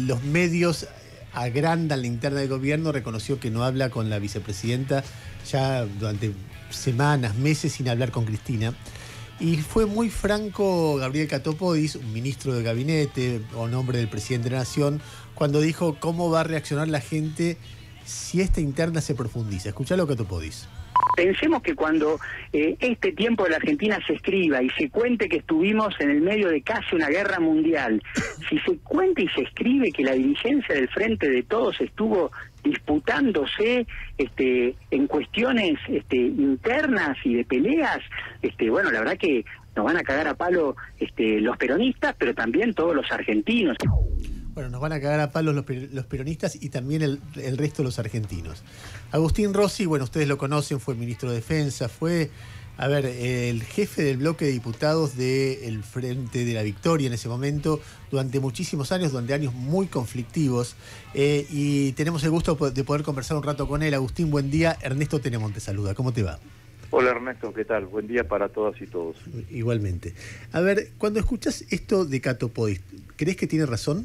los medios agrandan la interna del gobierno, reconoció que no habla con la vicepresidenta ya durante semanas, meses sin hablar con Cristina. Y fue muy franco Gabriel Catopodis, un ministro de gabinete o nombre del presidente de la Nación, cuando dijo cómo va a reaccionar la gente si esta interna se profundiza. Escuchalo, Catopodis. Pensemos que cuando este tiempo de la Argentina se escriba y se cuente que estuvimos en el medio de casi una guerra mundial, si se cuenta y se escribe que la dirigencia del Frente de Todos estuvo disputándose en cuestiones internas y de peleas, bueno, la verdad que nos van a cagar a palo los peronistas, pero también todos los argentinos. Bueno, nos van a cagar a palos los peronistas y también el resto de los argentinos. Agustín Rossi, bueno, ustedes lo conocen, fue ministro de Defensa, fue, el jefe del bloque de diputados del Frente de la Victoria en ese momento, durante muchísimos años, durante años muy conflictivos, y tenemos el gusto de poder conversar un rato con él. Agustín, buen día. Ernesto Tenemos te saluda. ¿Cómo te va? Hola Ernesto, ¿qué tal? Buen día para todas y todos. Igualmente. A ver, cuando escuchas esto de Catopodis, ¿crees que tiene razón?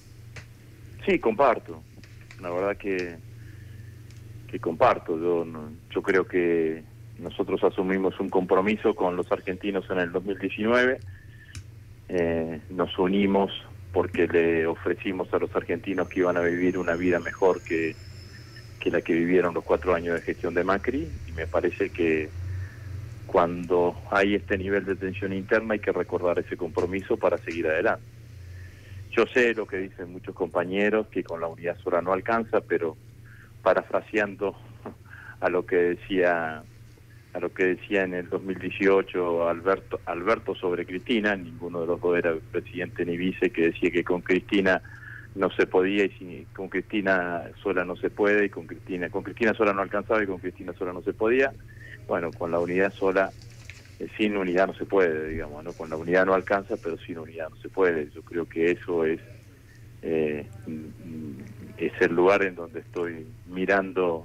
Sí, comparto. La verdad que comparto. Yo creo que nosotros asumimos un compromiso con los argentinos en el 2019. Nos unimos porque le ofrecimos a los argentinos que iban a vivir una vida mejor que la que vivieron los 4 años de gestión de Macri. Y me parece que cuando hay este nivel de tensión interna hay que recordar ese compromiso para seguir adelante. Yo sé lo que dicen muchos compañeros, que con la unidad sola no alcanza, pero parafraseando a lo que decía en el 2018 Alberto sobre Cristina, ninguno de los dos era presidente ni vice, que decía que con Cristina no se podía y con Cristina sola no se puede, y con Cristina sola no alcanzaba y con Cristina sola no se podía. Bueno, con la unidad sola, sin unidad no se puede, digamos, ¿no? Con la unidad no alcanza, pero sin unidad no se puede. Yo creo que eso es el lugar en donde estoy mirando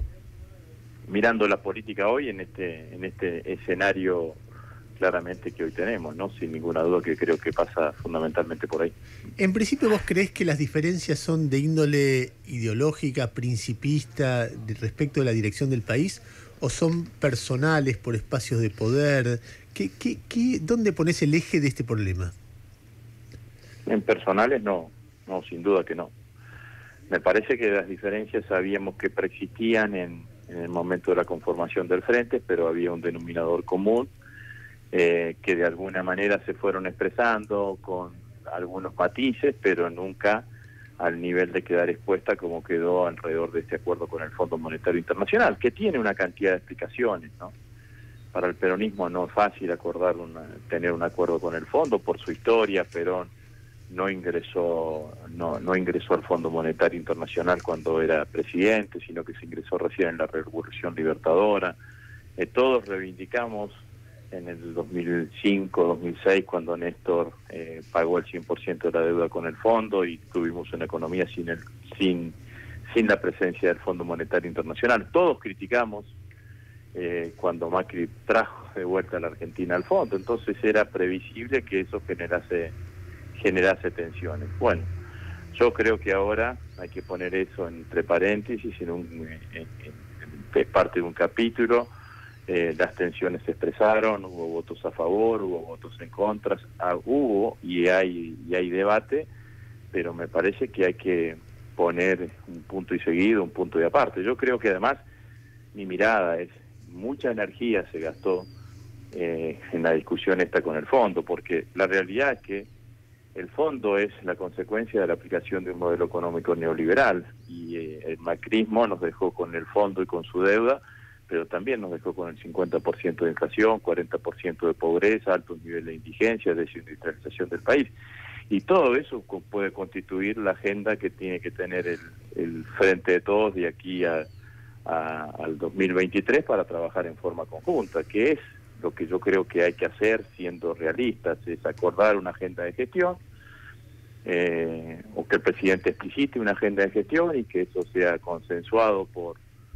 la política hoy, en este escenario claramente que hoy tenemos, ¿no? Sin ninguna duda, que creo que pasa fundamentalmente por ahí. En principio, ¿vos creés que las diferencias son de índole ideológica, principista, respecto de la dirección del país, o son personales por espacios de poder? ¿Dónde pones el eje de este problema? En personales no, sin duda que no. Me parece que las diferencias sabíamos que preexistían en el momento de la conformación del Frente, pero había un denominador común que de alguna manera se fueron expresando con algunos matices, pero nunca al nivel de quedar expuesta como quedó alrededor de este acuerdo con el Fondo Monetario Internacional, que tiene una cantidad de explicaciones, ¿no? Para el peronismo no es fácil tener un acuerdo con el fondo por su historia. Perón no ingresó al Fondo Monetario Internacional cuando era presidente, sino que se ingresó recién en la Revolución Libertadora. Todos reivindicamos en el 2005, 2006, cuando Néstor pagó el 100% de la deuda con el fondo y tuvimos una economía sin la presencia del Fondo Monetario Internacional. Todos criticamos cuando Macri trajo de vuelta a la Argentina al fondo, entonces era previsible que eso generase tensiones. Bueno, yo creo que ahora hay que poner eso entre paréntesis, es parte de un capítulo. Las tensiones se expresaron, hubo votos a favor, hubo votos en contra, hubo y hay debate, pero me parece que hay que poner un punto y seguido, un punto y aparte. Yo creo que además mi mirada es, mucha energía se gastó en la discusión esta con el fondo, porque la realidad es que el fondo es la consecuencia de la aplicación de un modelo económico neoliberal, y el macrismo nos dejó con el fondo y con su deuda, pero también nos dejó con el 50% de inflación, 40% de pobreza, altos niveles de indigencia, desindustrialización del país. Y todo eso puede constituir la agenda que tiene que tener el Frente de Todos de aquí al 2023 para trabajar en forma conjunta, que es lo que yo creo que hay que hacer siendo realistas, es acordar una agenda de gestión, o que el presidente explicite una agenda de gestión y que eso sea consensuado por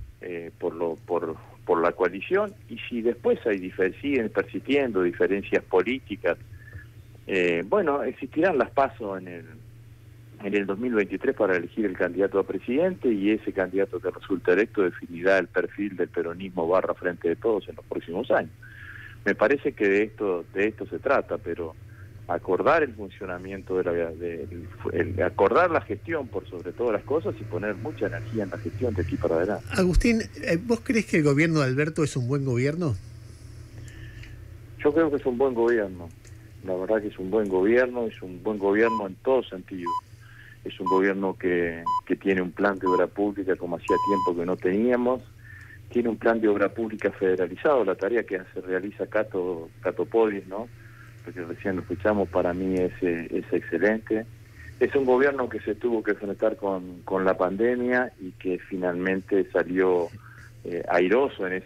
la coalición. Y si después siguen persistiendo diferencias políticas, bueno, existirán las PASO en en el 2023 para elegir el candidato a presidente, y ese candidato que resulta electo definirá el perfil del peronismo / Frente de Todos en los próximos años. Me parece que de esto se trata, pero acordar el funcionamiento acordar la gestión por sobre todas las cosas y poner mucha energía en la gestión de aquí para adelante. Agustín, ¿vos crees que el gobierno de Alberto es un buen gobierno? Yo creo que es un buen gobierno. La verdad que es un buen gobierno en todo sentido. Es un gobierno que tiene un plan de obra pública como hacía tiempo que no teníamos. Tiene un plan de obra pública federalizado, la tarea que realiza Cato Podis, ¿no? Porque recién lo escuchamos, para mí es excelente. Es un gobierno que se tuvo que enfrentar con la pandemia y que finalmente salió airoso en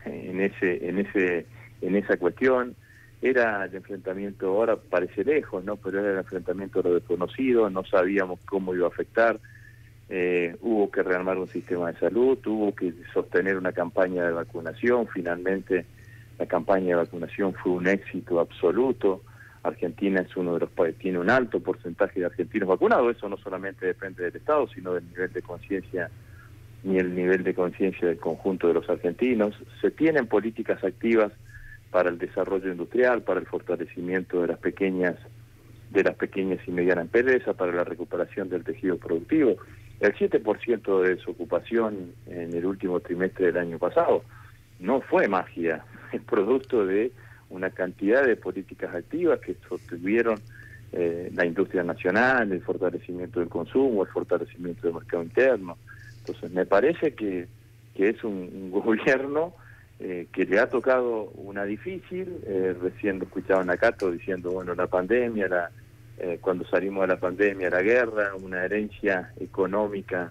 esa cuestión. Era el enfrentamiento, ahora parece lejos, ¿no? Pero era el enfrentamiento a lo desconocido, no sabíamos cómo iba a afectar. Hubo que rearmar un sistema de salud, hubo que sostener una campaña de vacunación. Finalmente la campaña de vacunación fue un éxito absoluto. Argentina es uno de los países, tiene un alto porcentaje de argentinos vacunados. Eso no solamente depende del Estado, sino del nivel de conciencia y el nivel de conciencia del conjunto de los argentinos. Se tienen políticas activas para el desarrollo industrial, para el fortalecimiento de las pequeñas y medianas empresas, para la recuperación del tejido productivo. El 7% de desocupación en el último trimestre del año pasado no fue magia, es producto de una cantidad de políticas activas que sostuvieron la industria nacional, el fortalecimiento del consumo, el fortalecimiento del mercado interno. Entonces me parece que es un gobierno que le ha tocado una difícil. Recién lo escuchaban a Cato diciendo, bueno, la pandemia, cuando salimos de la pandemia, la guerra, una herencia económica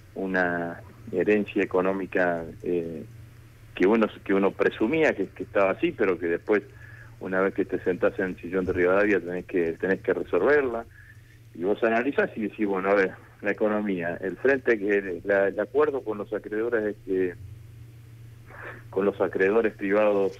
que uno presumía que estaba así, pero que después, una vez que te sentás en el sillón de Rivadavia, tenés que resolverla. Y vos analizás y decís, bueno, a ver, la economía, el acuerdo con los acreedores privados,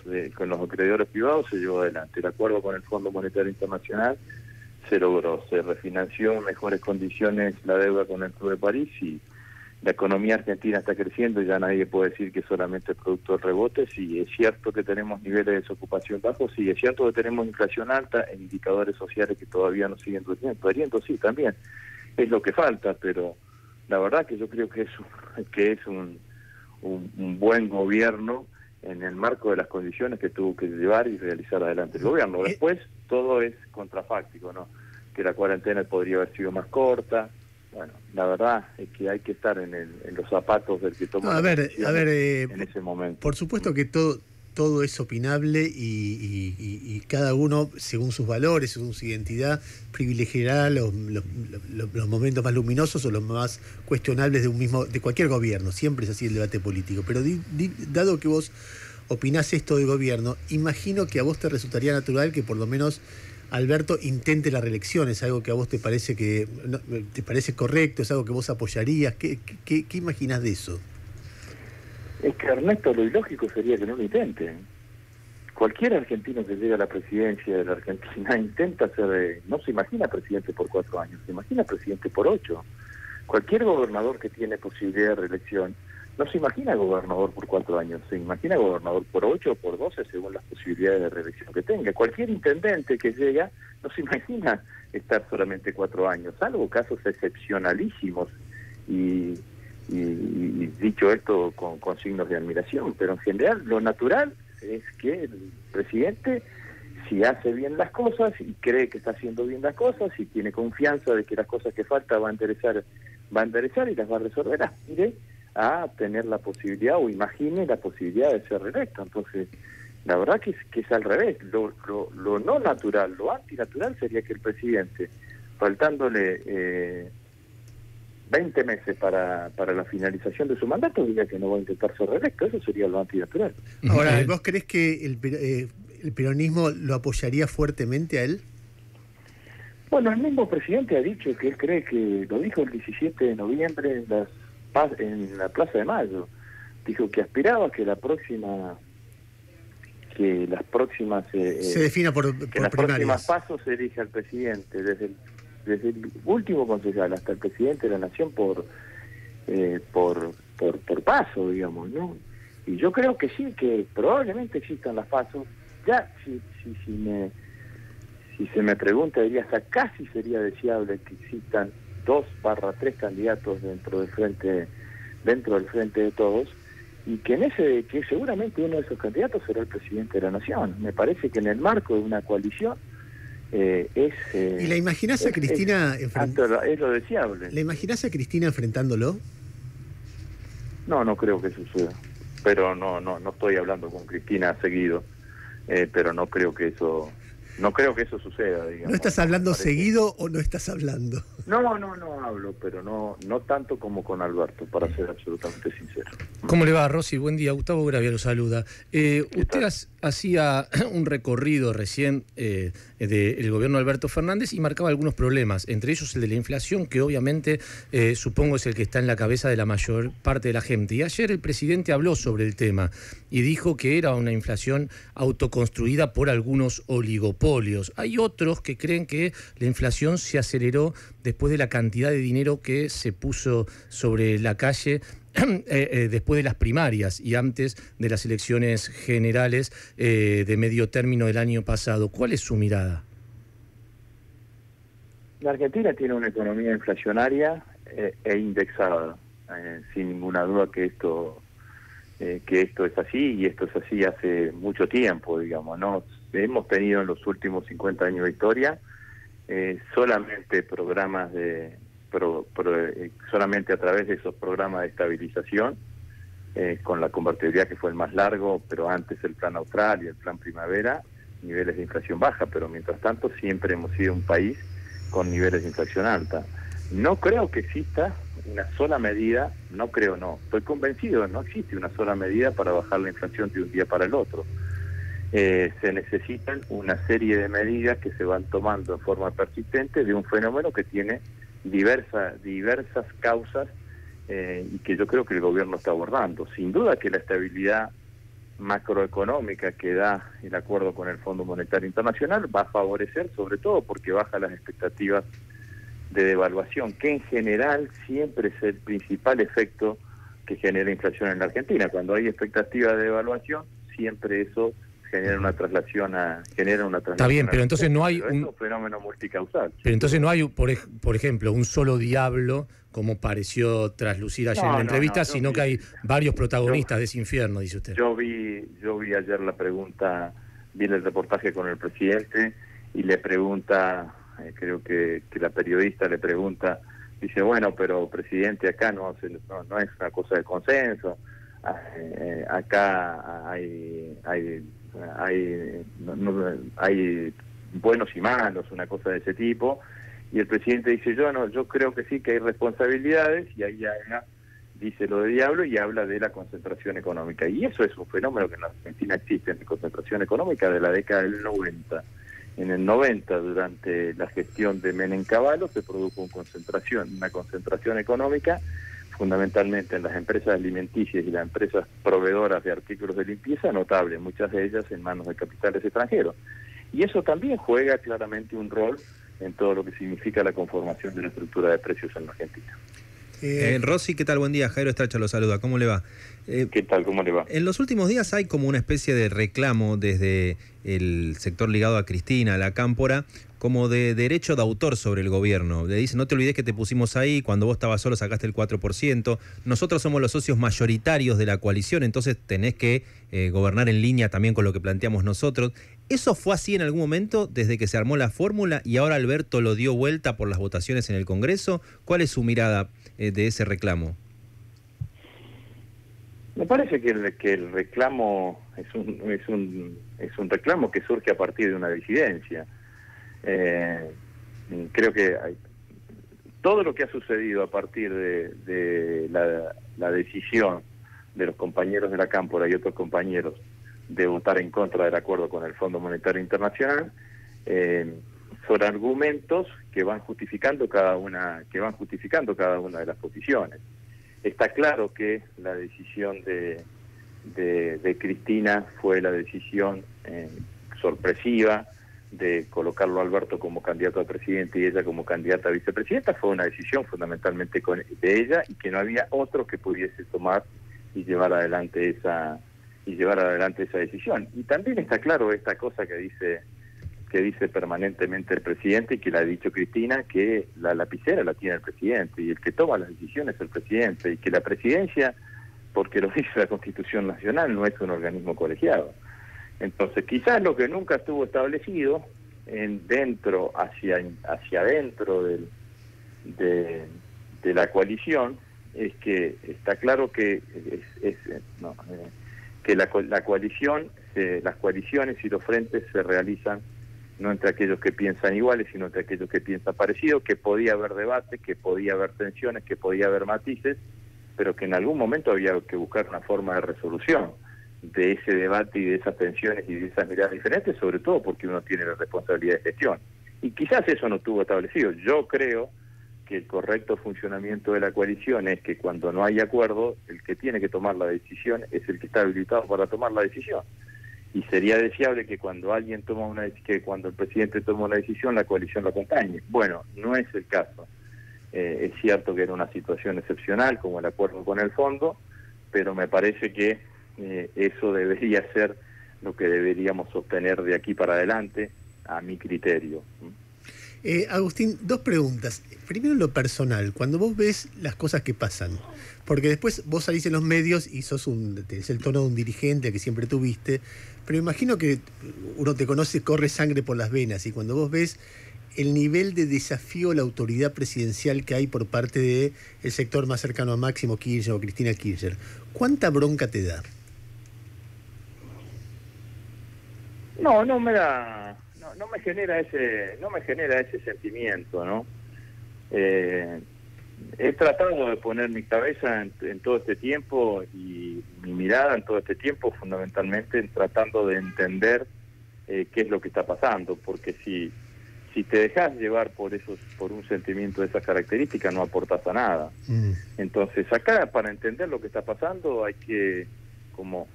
se llevó adelante. El acuerdo con el Fondo Monetario Internacional se logró, se refinanció en mejores condiciones la deuda con el Club de París, y la economía argentina está creciendo. Ya nadie puede decir que solamente es producto del rebote. Sí, es cierto que tenemos niveles de desocupación bajos, sí, es cierto que tenemos inflación alta en indicadores sociales que todavía nos siguen variando, sí, también es lo que falta, pero la verdad que yo creo que es un buen gobierno en el marco de las condiciones que tuvo que llevar y realizar adelante el gobierno. Después todo es contrafáctico, ¿no? Que la cuarentena podría haber sido más corta. Bueno, la verdad es que hay que estar en los zapatos del que toma en ese momento. Por supuesto que todo es opinable y cada uno, según sus valores, según su identidad, privilegiará los momentos más luminosos o los más cuestionables de cualquier gobierno. Siempre es así el debate político. Pero dado que vos opinás esto del gobierno, imagino que a vos te resultaría natural que por lo menos Alberto intente la reelección. ¿Es algo que a vos te parece correcto? ¿Es algo que vos apoyarías? ¿Qué imaginás de eso? Es que, Ernesto, lo ilógico sería que no lo intenten. Cualquier argentino que llega a la presidencia de la Argentina intenta no se imagina presidente por 4 años, se imagina presidente por 8. Cualquier gobernador que tiene posibilidad de reelección no se imagina gobernador por 4 años, se imagina gobernador por 8 o por 12 según las posibilidades de reelección que tenga. Cualquier intendente que llega no se imagina estar solamente 4 años, salvo casos excepcionalísimos y dicho esto con signos de admiración, pero en general lo natural es que el presidente, si hace bien las cosas y cree que está haciendo bien las cosas y tiene confianza de que las cosas que falta va a enderezar y las va a resolver, aspire a tener la posibilidad o imagine la posibilidad de ser reelecto. Entonces, la verdad que es al revés. Lo no natural, lo antinatural sería que el presidente, faltándole 20 meses para la finalización de su mandato, diga que no va a intentar ser reelecto. Eso sería lo antinatural. Ahora, ¿vos crees que el peronismo lo apoyaría fuertemente a él? Bueno, el mismo presidente ha dicho que él cree que, lo dijo el 17 de noviembre en la Plaza de Mayo, dijo que aspiraba que las próximas se defina por que las primarias. próximas pasos se elija al presidente. Desde desde el último concejal hasta el presidente de la Nación por paso, digamos, ¿no? Y yo creo que sí, que probablemente existan las pasos. Ya, si se me pregunta, diría hasta casi sería deseable que existan 2/3 candidatos dentro del frente de todos, y que seguramente uno de esos candidatos será el presidente de la Nación. Me parece que en el marco de una coalición ¿Y la imaginás a Cristina es lo deseable? ¿La imaginás a Cristina enfrentándolo? No creo que suceda. Pero no estoy hablando con Cristina seguido, pero no creo que eso suceda, digamos. ¿No estás hablando seguido o no estás hablando? No hablo, pero no tanto como con Alberto, para ser absolutamente sincero. ¿Cómo le va, Rossi? Buen día. Gustavo Gravia lo saluda. Usted hacía un recorrido recién del gobierno de Alberto Fernández y marcaba algunos problemas, entre ellos el de la inflación, que obviamente supongo es el que está en la cabeza de la mayor parte de la gente. Y ayer el presidente habló sobre el tema y dijo que era una inflación autoconstruida por algunos oligopolios. Hay otros que creen que la inflación se aceleró después de la cantidad de dinero que se puso sobre la calle después de las primarias y antes de las elecciones generales de medio término del año pasado. ¿Cuál es su mirada? La Argentina tiene una economía inflacionaria e indexada, sin ninguna duda que esto es así, y esto es así hace mucho tiempo, digamos, ¿no? Hemos tenido en los últimos 50 años de historia solamente programas solamente a través de esos programas de estabilización, con la convertibilidad, que fue el más largo, pero antes el plan austral y el plan primavera, niveles de inflación baja, pero mientras tanto siempre hemos sido un país con niveles de inflación alta. No creo que exista una sola medida, estoy convencido, no existe una sola medida para bajar la inflación de un día para el otro. Se necesitan una serie de medidas que se van tomando en forma persistente de un fenómeno que tiene diversas causas, y que yo creo que el gobierno está abordando. Sin duda que la estabilidad macroeconómica que da el acuerdo con el Fondo Monetario Internacional va a favorecer, sobre todo porque baja las expectativas de devaluación, que en general siempre es el principal efecto que genera inflación en la Argentina. Cuando hay expectativa de devaluación, siempre eso genera una traslación. Está bien, pero entonces no hay un fenómeno multicausal. Pero entonces no hay, por ejemplo, un solo diablo, como pareció traslucir ayer en la entrevista, sino que hay varios protagonistas de ese infierno, dice usted. Yo vi ayer la pregunta, vi el reportaje con el presidente y le pregunta, creo que la periodista le pregunta, dice, bueno, pero presidente, acá no es una cosa de consenso, acá hay buenos y malos, una cosa de ese tipo. Y el presidente dice, yo creo que sí, que hay responsabilidades, y ahí dice lo de diablo y habla de la concentración económica. Y eso es un fenómeno que en la Argentina existe, de concentración económica de la década del 90. En el 90, durante la gestión de Menem Cavallo, se produjo una concentración económica, fundamentalmente en las empresas alimenticias y las empresas proveedoras de artículos de limpieza, notable, muchas de ellas en manos de capitales extranjeros. Y eso también juega claramente un rol en todo lo que significa la conformación de la estructura de precios en la Argentina. Rossi, ¿qué tal? Buen día. Jairo Estracha lo saluda. ¿Cómo le va? ¿Qué tal? ¿Cómo le va? En los últimos días hay como una especie de reclamo desde el sector ligado a Cristina, a la Cámpora, como de derecho de autor sobre el gobierno. Le dicen, no te olvides que te pusimos ahí, cuando vos estabas solo sacaste el 4%, nosotros somos los socios mayoritarios de la coalición, entonces tenés que gobernar en línea también con lo que planteamos nosotros. ¿Eso fue así en algún momento desde que se armó la fórmula y ahora Alberto lo dio vuelta por las votaciones en el Congreso? ¿Cuál es su mirada de ese reclamo? Me parece que el reclamo es un reclamo que surge a partir de una disidencia. Creo que todo lo que ha sucedido a partir de la decisión de los compañeros de la Cámpora y otros compañeros de votar en contra del acuerdo con el Fondo Monetario Internacional, son argumentos que van justificando cada una de las posiciones. Está claro que la decisión de Cristina fue la decisión sorpresiva, de colocarlo a Alberto como candidato a presidente y ella como candidata a vicepresidenta, fue una decisión fundamentalmente de ella, y que no había otro que pudiese tomar y llevar adelante esa decisión. Y también está claro esta cosa que dice permanentemente el presidente, y que la ha dicho Cristina, que la lapicera la tiene el presidente y el que toma las decisiones es el presidente, y que la presidencia, porque lo dice la Constitución Nacional, no es un organismo colegiado. Entonces, quizás lo que nunca estuvo establecido hacia adentro de la coalición, es que está claro que la coalición, las coaliciones y los frentes se realizan no entre aquellos que piensan iguales, sino entre aquellos que piensan parecido, que podía haber debate, que podía haber tensiones, que podía haber matices, pero que en algún momento había que buscar una forma de resolución de ese debate y de esas tensiones y de esas miradas diferentes, sobre todo porque uno tiene la responsabilidad de gestión. Y quizás eso no estuvo establecido. Yo creo que el correcto funcionamiento de la coalición es que cuando no hay acuerdo, el que tiene que tomar la decisión es el que está habilitado para tomar la decisión. Y sería deseable que cuando cuando el presidente toma una decisión, la coalición lo acompañe. Bueno, no es el caso. Es cierto que era una situación excepcional, como el acuerdo con el fondo, pero me parece que eso debería ser lo que deberíamos sostener de aquí para adelante, a mi criterio. Agustín, dos preguntas. Primero, lo personal, cuando vos ves las cosas que pasan, porque después vos salís en los medios y tenés el tono de un dirigente que siempre tuviste, pero imagino que uno te conoce, corre sangre por las venas, y cuando vos ves el nivel de desafío a la autoridad presidencial que hay por parte del sector más cercano a Máximo Kirchner o Cristina Kirchner, ¿cuánta bronca te da? No me genera ese sentimiento, ¿no? He tratado de poner mi cabeza en todo este tiempo y mi mirada en todo este tiempo fundamentalmente tratando de entender qué es lo que está pasando, porque si te dejas llevar por un sentimiento de esas características, no aportas a nada. Entonces acá, para entender lo que está pasando, hay que como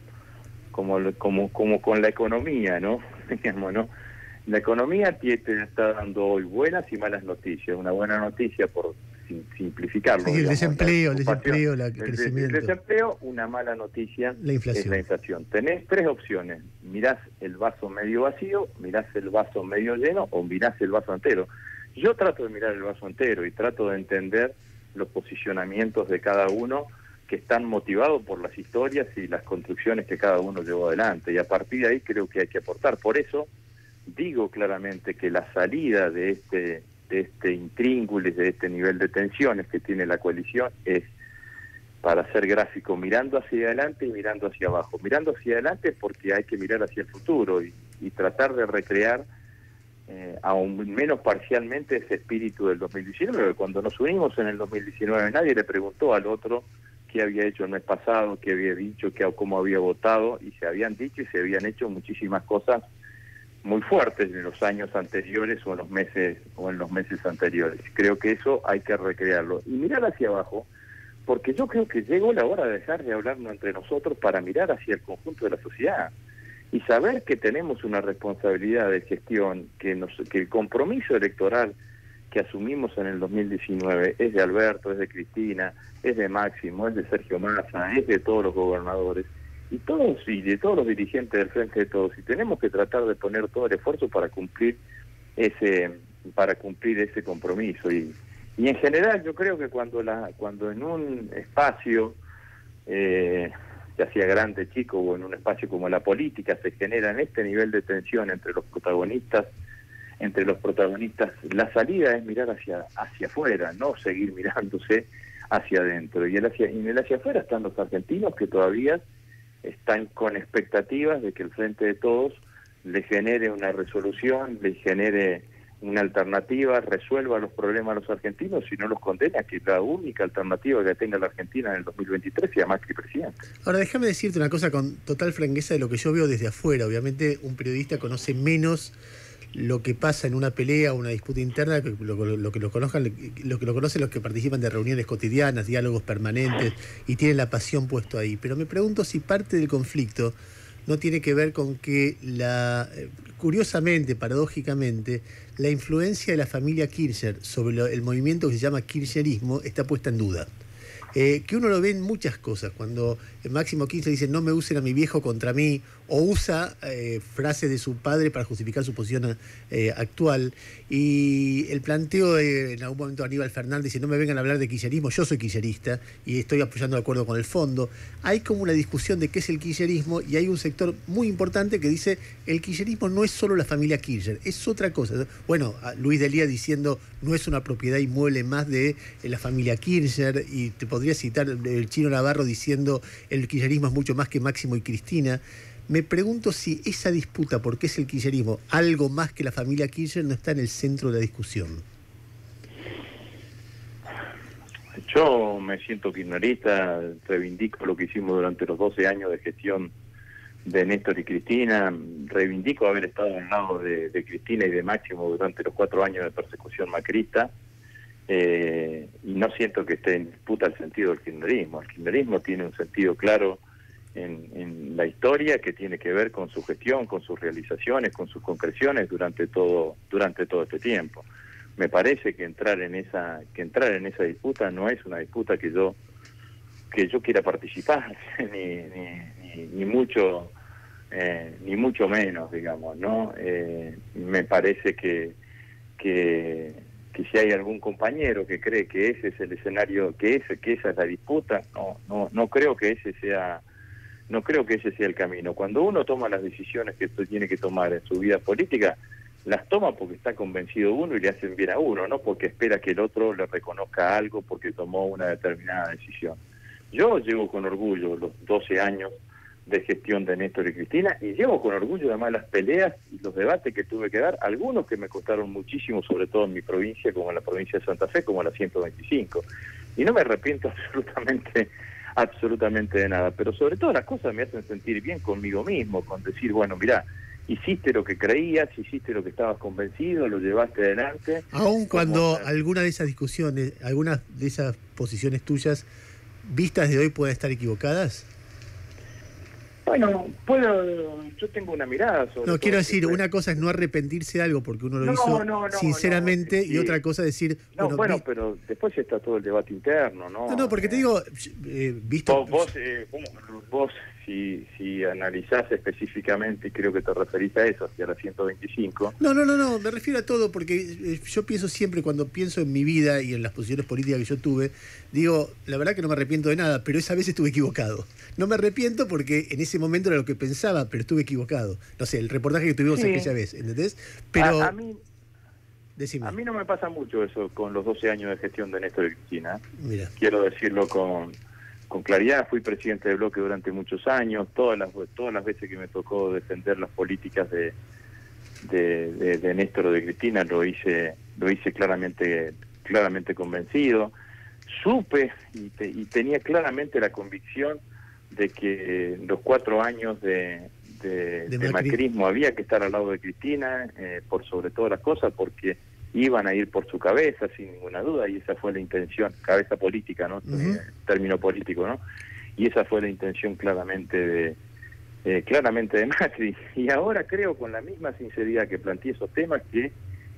con la economía, ¿no? Digamos, ¿no? La economía te está dando hoy buenas y malas noticias. Una buena noticia, por simplificarlo. Sí, el desempleo, el crecimiento. El desempleo, una mala noticia es la inflación. Tenés tres opciones. Mirás el vaso medio vacío, mirás el vaso medio lleno o mirás el vaso entero. Yo trato de mirar el vaso entero y trato de entender los posicionamientos de cada uno, que están motivados por las historias y las construcciones que cada uno llevó adelante. Y a partir de ahí creo que hay que aportar. Por eso digo claramente que la salida de este intríngulis, de este nivel de tensiones que tiene la coalición, es, para ser gráfico, mirando hacia adelante y mirando hacia abajo. Mirando hacia adelante porque hay que mirar hacia el futuro y tratar de recrear, aún menos parcialmente, ese espíritu del 2019. Cuando nos unimos en el 2019, nadie le preguntó al otro qué había hecho el mes pasado, qué había dicho, cómo había votado, y se habían dicho y se habían hecho muchísimas cosas muy fuertes en los años anteriores o en los meses anteriores. Creo que eso hay que recrearlo y mirar hacia abajo, porque yo creo que llegó la hora de dejar de hablarnos entre nosotros para mirar hacia el conjunto de la sociedad y saber que tenemos una responsabilidad de gestión, que el compromiso electoral que asumimos en el 2019 es de Alberto, es de Cristina, es de Máximo, es de Sergio Massa, es de todos los gobernadores y de todos los dirigentes del Frente de Todos, y tenemos que tratar de poner todo el esfuerzo para cumplir ese compromiso. Y en general yo creo que cuando en un espacio, ya sea grande, chico, o en un espacio como la política, se generan este nivel de tensión entre los protagonistas, la salida es mirar hacia afuera, no seguir mirándose hacia adentro. Y en el hacia afuera están los argentinos, que todavía están con expectativas de que el Frente de Todos le genere una resolución, le genere una alternativa, resuelva los problemas a los argentinos y no los condena, que la única alternativa que tenga la Argentina en el 2023 sea Macri presidente. Ahora, déjame decirte una cosa con total franqueza de lo que yo veo desde afuera. Obviamente un periodista conoce menos lo que pasa en una pelea o una disputa interna, lo que lo conocen los que participan de reuniones cotidianas, diálogos permanentes y tienen la pasión puesto ahí. Pero me pregunto si parte del conflicto no tiene que ver con que curiosamente, paradójicamente, la influencia de la familia Kirchner sobre el movimiento que se llama kirchnerismo está puesta en duda. Que uno lo ve en muchas cosas, cuando Máximo Kirchner dice no me usen a mi viejo contra mí, o usa frases de su padre para justificar su posición actual, y el planteo en algún momento Aníbal Fernández dice no me vengan a hablar de kirchnerismo, yo soy kirchnerista y estoy apoyando de acuerdo con el fondo. Hay como una discusión de qué es el kirchnerismo, y hay un sector muy importante que dice el kirchnerismo no es solo la familia Kirchner, es otra cosa. Bueno, Luis Delía diciendo no es una propiedad inmueble más de la familia Kirchner, y te podría citar el Chino Navarro diciendo el kirchnerismo es mucho más que Máximo y Cristina. Me pregunto si esa disputa por qué es el kirchnerismo algo más que la familia Kirchner no está en el centro de la discusión. Yo me siento kirchnerista, reivindico lo que hicimos durante los 12 años de gestión de Néstor y Cristina, reivindico haber estado al lado de Cristina y de Máximo durante los 4 años de persecución macrista, y no siento que esté en disputa el sentido del kirchnerismo. El kirchnerismo tiene un sentido claro en la historia que tiene que ver con su gestión, con sus realizaciones, con sus concreciones durante todo este tiempo. Me parece que entrar en esa disputa no es una disputa que yo quiera participar, ni mucho menos, digamos, ¿no? Me parece que si hay algún compañero que cree que ese es el escenario, que esa es la disputa, no creo que ese sea el camino. Cuando uno toma las decisiones que tiene que tomar en su vida política, las toma porque está convencido uno y le hacen bien a uno, no porque espera que el otro le reconozca algo porque tomó una determinada decisión. Yo llevo con orgullo los 12 años de gestión de Néstor y Cristina, y llevo con orgullo además las peleas y los debates que tuve que dar, algunos que me costaron muchísimo, sobre todo en mi provincia, como en la provincia de Santa Fe, como la 125. Y no me arrepiento absolutamente de nada, pero sobre todo las cosas me hacen sentir bien conmigo mismo, con decir, bueno, mirá, hiciste lo que creías, hiciste lo que estabas convencido, lo llevaste adelante. Aun cuando alguna de esas discusiones, algunas de esas posiciones tuyas, vistas de hoy, pueden estar equivocadas. Bueno, yo tengo una mirada sobre... No, quiero decir, una cosa es no arrepentirse de algo porque uno lo hizo sinceramente, sí. Y otra cosa es decir... Bueno, pero después está todo el debate interno, ¿no? No, porque te digo, visto... Vos si analizás específicamente, y creo que te referís a eso, hacia la 125... No, me refiero a todo, porque yo pienso siempre, cuando pienso en mi vida y en las posiciones políticas que yo tuve, digo, la verdad que no me arrepiento de nada, pero esa vez estuve equivocado. No me arrepiento porque en ese momento era lo que pensaba, pero estuve equivocado. No sé, el reportaje que tuvimos aquella vez, ¿entendés? Pero... A mí no me pasa mucho eso con los 12 años de gestión de Néstor y Cristina. Mira. Quiero decirlo con claridad. Fui presidente de bloque durante muchos años, todas las veces que me tocó defender las políticas de Néstor o de Cristina lo hice claramente convencido. Supe y tenía claramente la convicción de que los 4 años de macrismo había que estar al lado de Cristina, por sobre todas las cosas, porque iban a ir por su cabeza, sin ninguna duda, y esa fue la intención, cabeza política, ¿no? Término político, ¿no? Y esa fue la intención claramente de Macri. Y ahora creo, con la misma sinceridad que planteé esos temas, que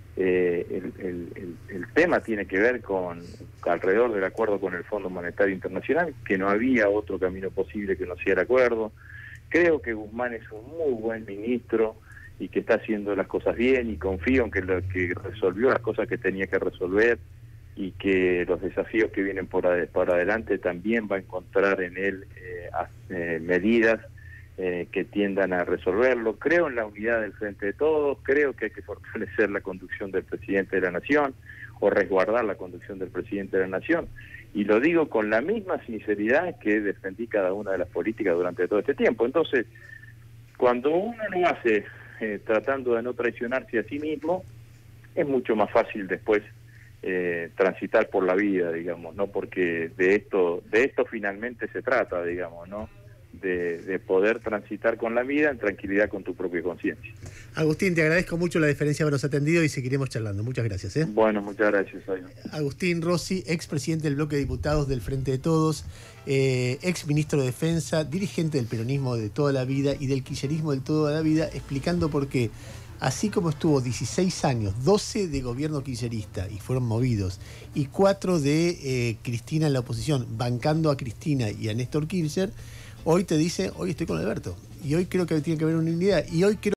el tema tiene que ver con alrededor del acuerdo con el Fondo Monetario Internacional, que no había otro camino posible que no sea el acuerdo. Creo que Guzmán es un muy buen ministro y que está haciendo las cosas bien, y confío en que resolvió las cosas que tenía que resolver, y que los desafíos que vienen por adelante también va a encontrar en él medidas que tiendan a resolverlo. Creo en la unidad del Frente de Todos, creo que hay que fortalecer la conducción del presidente de la Nación, o resguardar la conducción del presidente de la Nación, y lo digo con la misma sinceridad que defendí cada una de las políticas durante todo este tiempo. Entonces, cuando uno lo hace tratando de no traicionarse a sí mismo, es mucho más fácil después transitar por la vida, digamos, ¿no? Porque de esto finalmente se trata, digamos, ¿no? de poder transitar con la vida en tranquilidad con tu propia conciencia. Agustín, te agradezco mucho la diferencia de habernos atendido y seguiremos charlando. Muchas gracias. Bueno, muchas gracias. Agustín Rossi, expresidente del bloque de diputados del Frente de Todos, ex ministro de Defensa, dirigente del peronismo de toda la vida y del kirchnerismo de toda la vida, explicando por qué, así como estuvo 16 años, 12 de gobierno kirchnerista y fueron movidos, y 4 de Cristina en la oposición, bancando a Cristina y a Néstor Kirchner, hoy te dice, hoy estoy con Alberto. Y hoy creo que tiene que haber una unidad. Y hoy creo